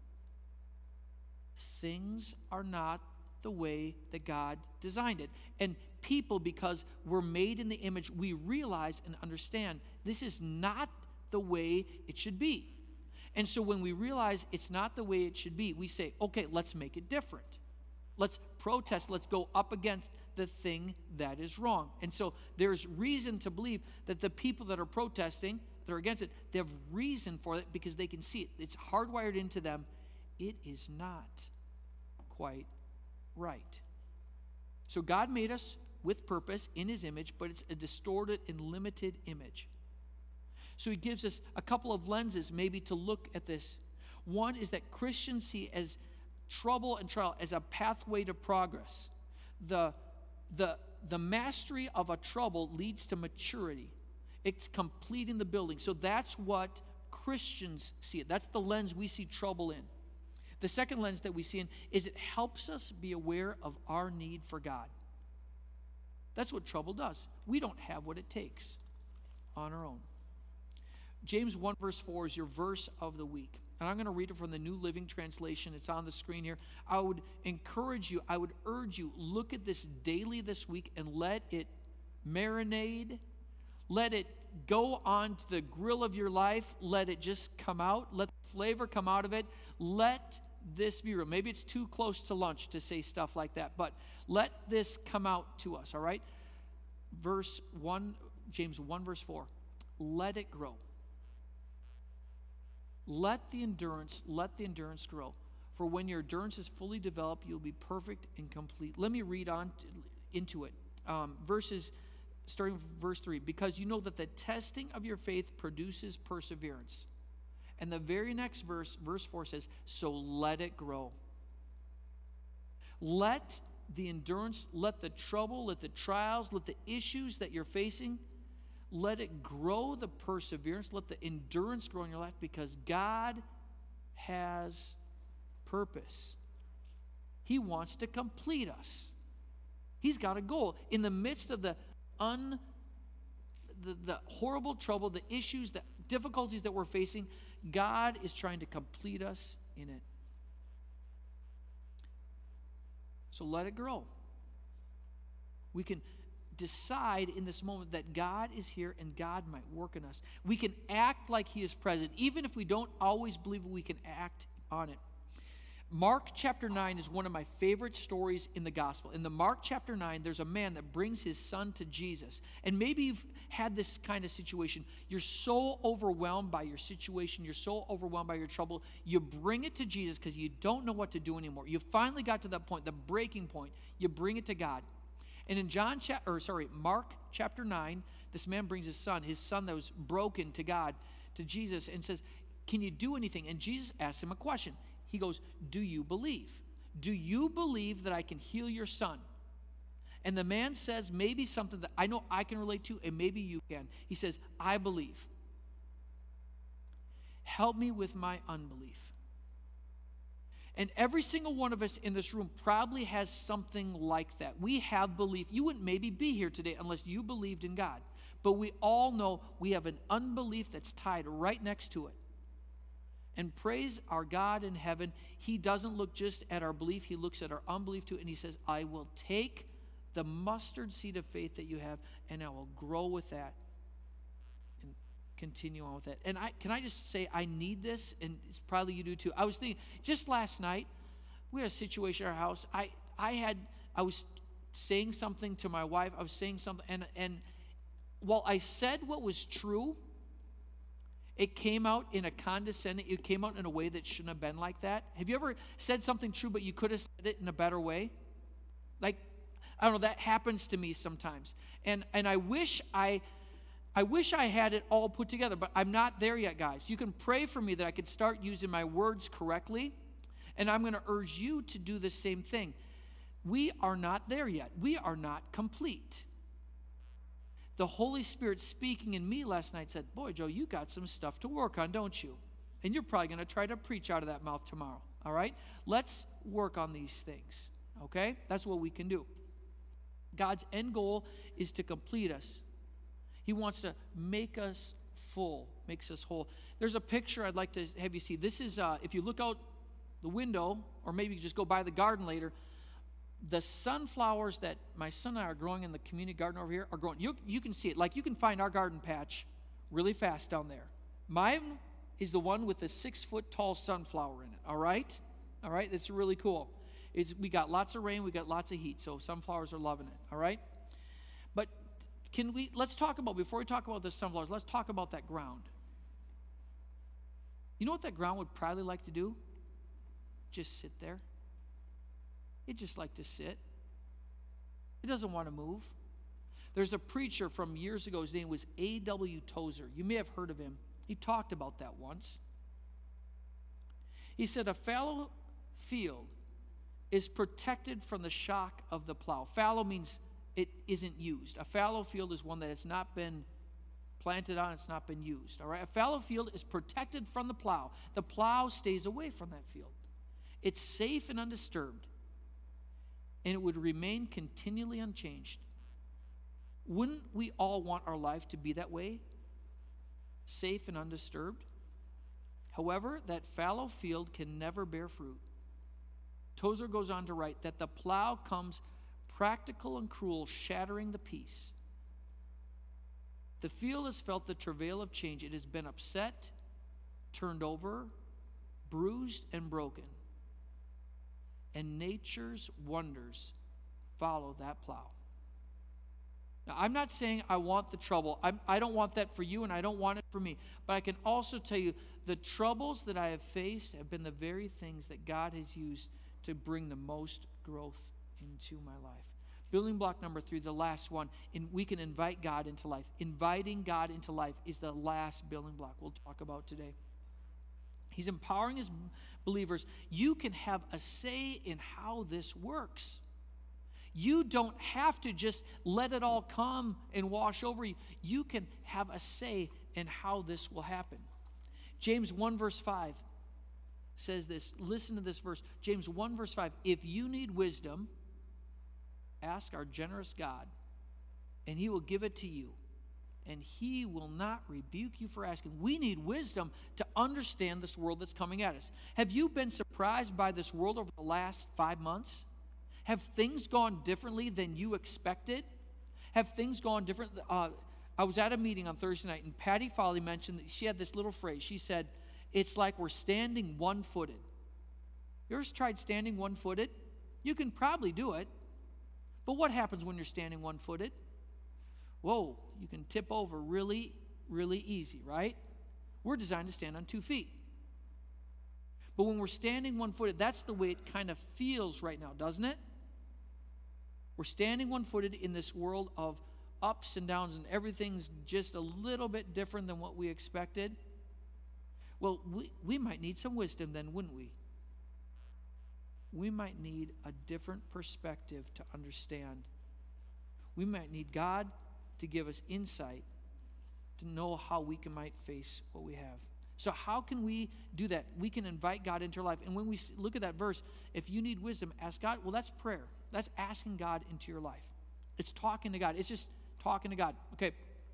Speaker 3: Things are not the way that God designed it. And people, because we're made in the image, we realize and understand this is not the way it should be. And so when we realize it's not the way it should be, we say, okay, let's make it different. Let's protest. Let's go up against the thing that is wrong. And so there's reason to believe that the people that are protesting, that are against it, they have reason for it because they can see it. It's hardwired into them. It is not quite right. So God made us with purpose in his image, but it's a distorted and limited image. So he gives us a couple of lenses maybe to look at this. One is that Christians see as trouble and trial as a pathway to progress. The mastery of a trouble leads to maturity. It's completing the building. So that's what Christians see it. That's the lens we see trouble in. The second lens that we see in is it helps us be aware of our need for God. That's what trouble does. We don't have what it takes on our own. James 1 verse 4 is your verse of the week. And I'm going to read it from the New Living Translation. It's on the screen here. I would encourage you, I would urge you, look at this daily this week and let it marinate. Let it go on to the grill of your life. Let it just come out. Let the flavor come out of it. Let this be real. Maybe it's too close to lunch to say stuff like that, but let this come out to us, all right? Verse 1, James 1 verse 4. Let it grow. Let the endurance grow. For when your endurance is fully developed, you'll be perfect and complete. Let me read on into it. Starting from verse 3. Because you know that the testing of your faith produces perseverance. And the very next verse 4 says, so let it grow. Let the endurance, let the trouble, let the trials, let the issues that you're facing, let it grow the perseverance, let the endurance grow in your life, because God has purpose. He wants to complete us. He's got a goal. In the midst of the horrible trouble, the issues, the difficulties that we're facing, God is trying to complete us in it. So let it grow. We can decide in this moment that God is here and God might work in us. We can act like He is present, even if we don't always believe we can act on it. Mark chapter 9 is one of my favorite stories in the gospel. In the Mark chapter 9, there's a man that brings his son to Jesus. And maybe you've had this kind of situation. You're so overwhelmed by your situation. You're so overwhelmed by your trouble. You bring it to Jesus because you don't know what to do anymore. You finally got to that point, the breaking point. You bring it to God. And in Mark chapter 9, this man brings his son that was broken to God, to Jesus, and says, can you do anything? And Jesus asks him a question. He goes, do you believe? Do you believe that I can heal your son? And the man says maybe something that I know I can relate to, and maybe you can. He says, I believe. Help me with my unbelief. And every single one of us in this room probably has something like that. We have belief. You wouldn't maybe be here today unless you believed in God. But we all know we have an unbelief that's tied right next to it. And praise our God in heaven, He doesn't look just at our belief, He looks at our unbelief too, and He says, I will take the mustard seed of faith that you have, and I will grow with that and continue on with that. And can I just say, I need this, and it's probably you do too. I was thinking, just last night, we had a situation at our house. I was saying something to my wife, I was saying something, and while I said what was true, it came out in a condescending, it came out in a way that shouldn't have been like that. Have you ever said something true, but you could have said it in a better way? Like, I don't know, that happens to me sometimes. And I wish I had it all put together, but I'm not there yet, guys. You can pray for me that I could start using my words correctly, and I'm going to urge you to do the same thing. We are not there yet. We are not complete. The Holy Spirit speaking in me last night said, boy, Joe, you got some stuff to work on, don't you? And you're probably going to try to preach out of that mouth tomorrow, all right? Let's work on these things, okay? That's what we can do. God's end goal is to complete us. He wants to make us full, makes us whole. There's a picture I'd like to have you see. This is, if you look out the window, or maybe you just go by the garden later, the sunflowers that my son and I are growing in the community garden over here are growing. You can see it. Like, you can find our garden patch really fast down there. Mine is the one with the 6-foot tall sunflower in it, all right? All right, it's really cool. We got lots of rain, we got lots of heat, so sunflowers are loving it, all right? But let's talk about, before we talk about the sunflowers, let's talk about that ground. You know what that ground would probably like to do? Just sit there. It just like to sit. It doesn't want to move. There's a preacher from years ago, his name was A.W. Tozer. You may have heard of him. He talked about that once. He said, a fallow field is protected from the shock of the plow. Fallow means it isn't used. A fallow field is one that has not been planted on, it's not been used. All right? A fallow field is protected from the plow. The plow stays away from that field. It's safe and undisturbed, and it would remain continually unchanged. Wouldn't we all want our life to be that way? Safe and undisturbed? However, that fallow field can never bear fruit. Tozer goes on to write that the plow comes practical and cruel, shattering the peace. The field has felt the travail of change. It has been upset, turned over, bruised, and broken. And nature's wonders follow that plow. Now, I'm not saying I want the trouble. I don't want that for you, and I don't want it for me. But I can also tell you the troubles that I have faced have been the very things that God has used to bring the most growth into my life. Building block number 3, the last one, we can invite God into life. Inviting God into life is the last building block we'll talk about today. He's empowering his believers. You can have a say in how this works. You don't have to just let it all come and wash over you. You can have a say in how this will happen. James 1 verse 5 says this. Listen to this verse. James 1 verse 5. If you need wisdom, ask our generous God, and he will give it to you. And he will not rebuke you for asking. We need wisdom to understand this world that's coming at us. Have you been surprised by this world over the last 5 months? Have things gone differently than you expected? Have things gone different? I was at a meeting on Thursday night, and Patty Foley mentioned that she had this little phrase. She said, it's like we're standing one-footed. You ever tried standing one-footed? You can probably do it. But what happens when you're standing one-footed? Whoa, you can tip over really, really easy, right? We're designed to stand on 2 feet. But when we're standing one-footed, that's the way it kind of feels right now, doesn't it? We're standing one-footed in this world of ups and downs, and everything's just a little bit different than what we expected. Well, we might need some wisdom then, wouldn't we? We might need a different perspective to understand. We might need God to give us insight to know how we might face what we have. So how can we do that? We can invite God into our life. And when we look at that verse, if you need wisdom, ask God. Well, that's prayer. That's asking God into your life. It's talking to God. It's just talking to God. Okay.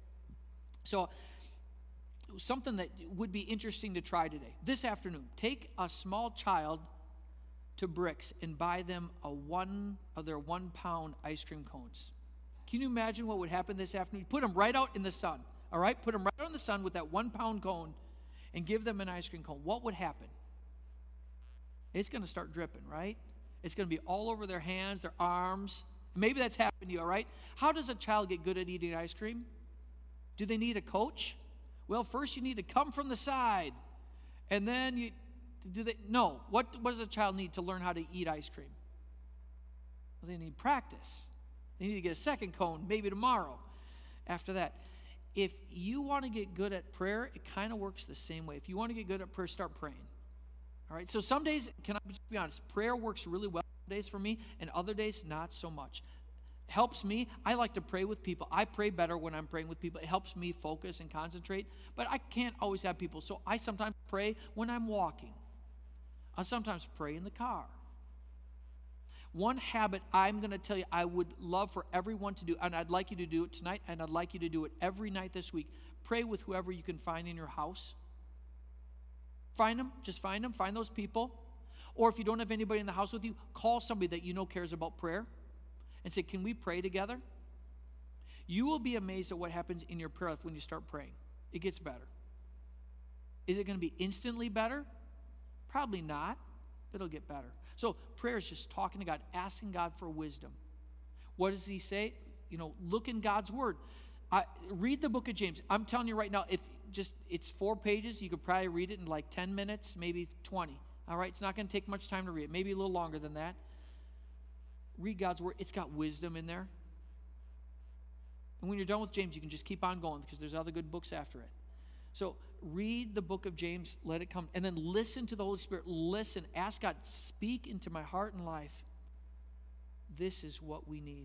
Speaker 3: So something that would be interesting to try today. This afternoon, take a small child to Bricks and buy them one of their 1 pound ice cream cones. Can you imagine what would happen this afternoon? Put them right out in the sun. All right? Put them right out in the sun with that 1 pound cone and give them an ice cream cone. What would happen? It's going to start dripping, right? It's going to be all over their hands, their arms. Maybe that's happened to you, all right? How does a child get good at eating ice cream? Do they need a coach? Well, first you need to come from the side. And then no. What does a child need to learn how to eat ice cream? Well, they need practice. They need to get a second cone, maybe tomorrow. After that, if you want to get good at prayer, it kind of works the same way. If you want to get good at prayer, start praying. All right? So some days, can I just be honest, prayer works really well some days for me, and other days, not so much. Helps me. I like to pray with people. I pray better when I'm praying with people. It helps me focus and concentrate, but I can't always have people. So I sometimes pray when I'm walking. I sometimes pray in the car. One habit I'm going to tell you I would love for everyone to do, and I'd like you to do it tonight, and I'd like you to do it every night this week. Pray with whoever you can find in your house. Find them. Just find them. Find those people. Or if you don't have anybody in the house with you, call somebody that you know cares about prayer and say, can we pray together? You will be amazed at what happens in your prayer life when you start praying. It gets better. Is it going to be instantly better? Probably not, but it'll get better. So prayer is just talking to God, asking God for wisdom. What does he say? Look in God's word. Read the book of James. I'm telling you right now, it's 4 pages. You could probably read it in like 10 minutes, maybe 20. All right? It's not going to take much time to read it. Maybe a little longer than that. Read God's word. It's got wisdom in there. And when you're done with James, you can just keep on going because there's other good books after it. So read the book of James, let it come, and then listen to the Holy Spirit. Listen, ask God, speak into my heart and life. This is what we need.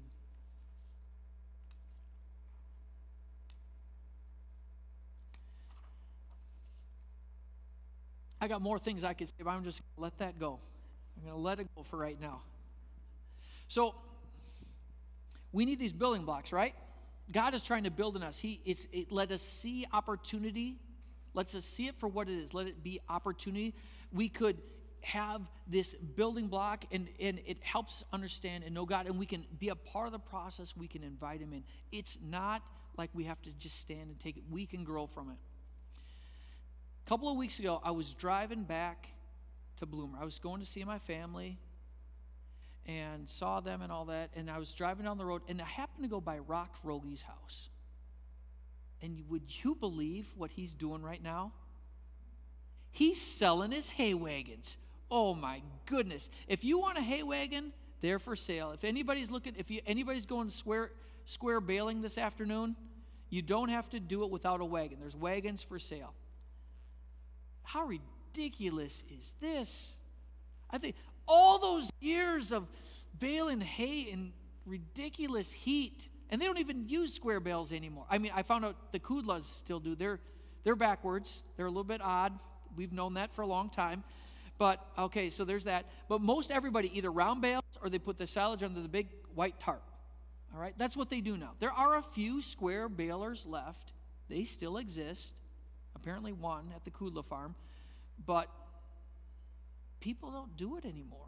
Speaker 3: I got more things I could say, but I'm just going to let that go. I'm going to let it go for right now. So, we need these building blocks, right? God is trying to build in us. Let us see opportunity. Let us see it for what it is. Let it be opportunity. We could have this building block, and it helps understand and know God, and we can be a part of the process. We can invite him in. It's not like we have to just stand and take it. We can grow from it. A couple of weeks ago, I was driving back to Bloomer. I was going to see my family and saw them and all that, and I was driving down the road, and I happened to go by Rock Rogi's house. And would you believe what he's doing right now? He's selling his hay wagons. Oh my goodness. If you want a hay wagon, they're for sale. If anybody's anybody's going square baling this afternoon, you don't have to do it without a wagon. There's wagons for sale. How ridiculous is this? I think all those years of baling hay in ridiculous heat, and they don't even use square bales anymore. I mean, I found out the Kudlas still do. They're backwards. They're a little bit odd. We've known that for a long time. But, okay, so there's that. But most everybody either round bales or they put the silage under the big white tarp. All right? That's what they do now. There are a few square balers left. They still exist. Apparently one at the Kudla farm. But people don't do it anymore.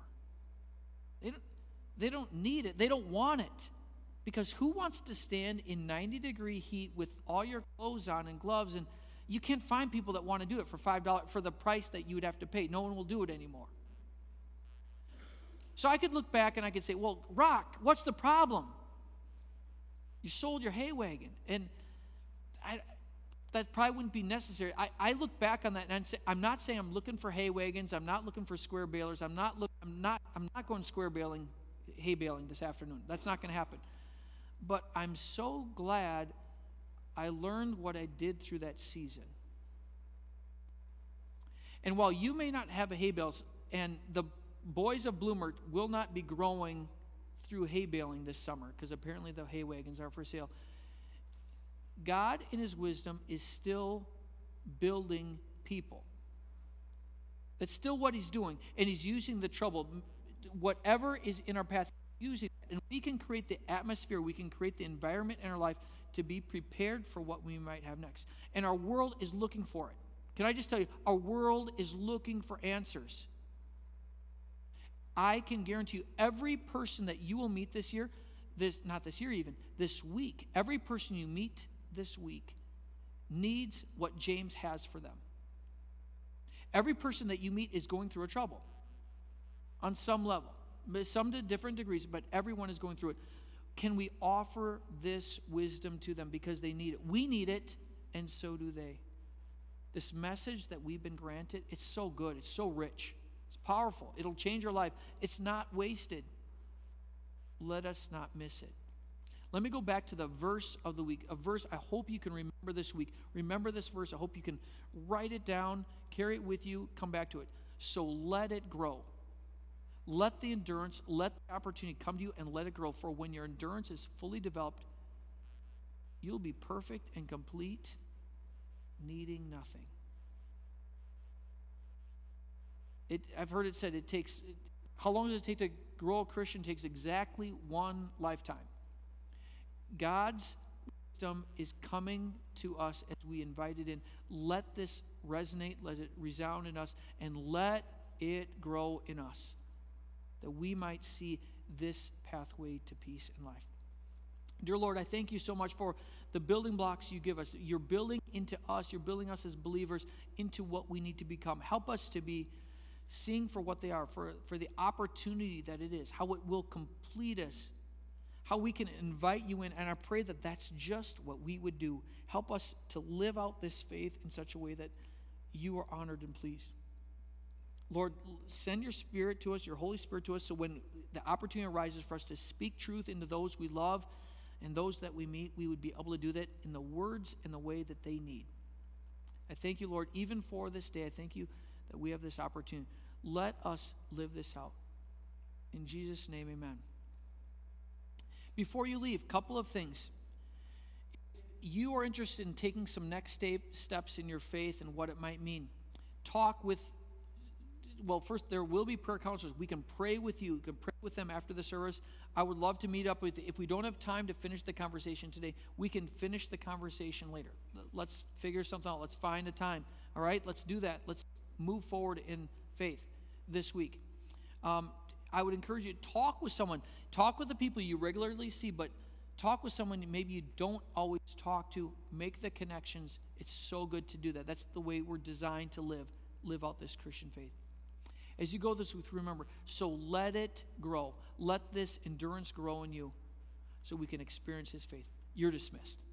Speaker 3: They don't need it. They don't want it. Because who wants to stand in 90-degree heat with all your clothes on and gloves? And you can't find people that want to do it for $5 for the price that you would have to pay. No one will do it anymore. So I could look back and I could say, well, Rock, what's the problem? You sold your hay wagon. And that probably wouldn't be necessary. I look back on that and I'm not saying I'm looking for hay wagons. I'm not looking for square balers. I'm not going square baling, hay baling this afternoon. That's not going to happen. But I'm so glad I learned what I did through that season. And while you may not have a hay bales, and the boys of Bloomer will not be growing through hay baling this summer, because apparently the hay wagons are for sale, God in his wisdom is still building people. That's still what he's doing. And he's using the trouble. Whatever is in our path, using it. And we can create the atmosphere, we can create the environment in our life to be prepared for what we might have next. And our world is looking for it. Can I just tell you, our world is looking for answers. I can guarantee you, every person that you will meet this year, this week, every person you meet this week needs what James has for them. Every person that you meet is going through a trouble on some level, some to different degrees, but everyone is going through it. Can we offer this wisdom to them because they need it? We need it, and so do they. This message that we've been granted, it's so good, it's so rich, it's powerful, it'll change your life. It's not wasted. Let us not miss it. Let me go back to the verse of the week, a verse I hope you can remember this week. Remember this verse. I hope you can write it down, carry it with you, come back to it. So let it grow. Let the endurance, let the opportunity come to you, and let it grow. For when your endurance is fully developed, you'll be perfect and complete, needing nothing. I've heard it said how long does it take to grow a Christian? It takes exactly one lifetime. God's wisdom is coming to us as we invite it in. Let this resonate, let it resound in us, and let it grow in us, that we might see this pathway to peace and life. Dear Lord, I thank you so much for the building blocks you give us. You're building into us, you're building us as believers into what we need to become. Help us to be seeing for what they are, for the opportunity that it is, how it will complete us, how we can invite you in. And I pray that that's just what we would do. Help us to live out this faith in such a way that you are honored and pleased. Lord, send your Spirit to us, your Holy Spirit to us, so when the opportunity arises for us to speak truth into those we love and those that we meet, we would be able to do that in the words and the way that they need. I thank you, Lord, even for this day. I thank you that we have this opportunity. Let us live this out. In Jesus' name, amen. Before you leave, a couple of things. If you are interested in taking some next steps in your faith and what it might mean, talk with well, first, there will be prayer counselors. We can pray with you. You can pray with them after the service. I would love to meet up with you. If we don't have time to finish the conversation today, we can finish the conversation later. Let's figure something out. Let's find a time. All right? Let's do that. Let's move forward in faith this week. I would encourage you to talk with someone. Talk with the people you regularly see, but talk with someone maybe you don't always talk to. Make the connections. It's so good to do that. That's the way we're designed to live out this Christian faith. As you go this week, remember, so let it grow. Let this endurance grow in you so we can experience his faith. You're dismissed.